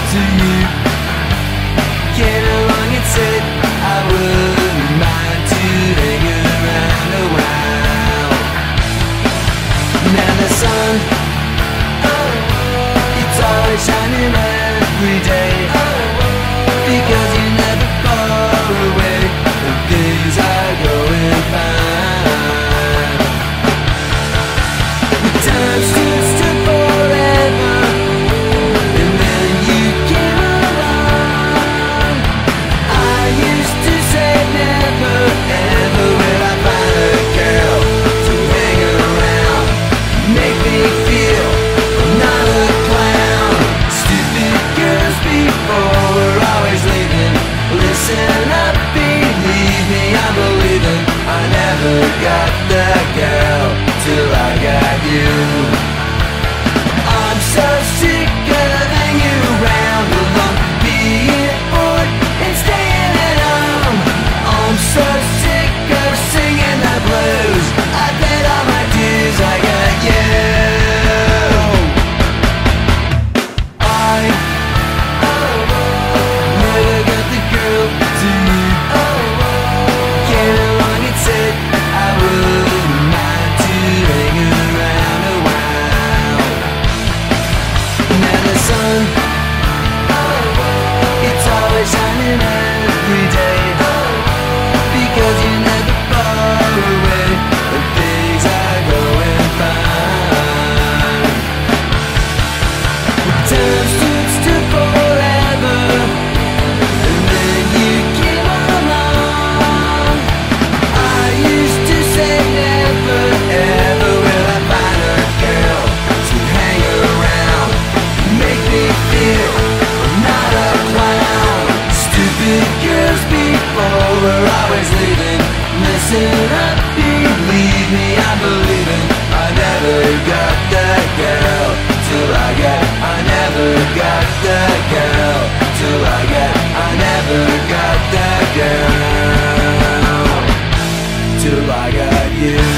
to you. Came along and said I wouldn't mind to hang around a while. Now the sun, it's always shining every day, because you're never far away and things are going fine. The time stood still forever, and then you came along. I used to say never ever will I find a girl to hang around, make me feel I'm not a clown. Stupid girls before were always leaving. Listen up, believe me, I'm believing. I never got the girl till I got you. I'm so sick of hanging around alone, being bored and staying at home. I'm so sick of singing the blues. I paid all my dues, I got you. I never got the girl to you. Came along and said I wouldn't mind to hang around a while. Now the sun, it's always shining every day, because you're never far away and things are going fine. Time stood still forever, and then you came along. I used to say never ever will I find a girl to hang around, make me feel I'm not a clown. Stupid girls before were always leaving. Listen up, believe me, I'm believing. I never got the girl till I never got the girl till I never got the girl till I got you.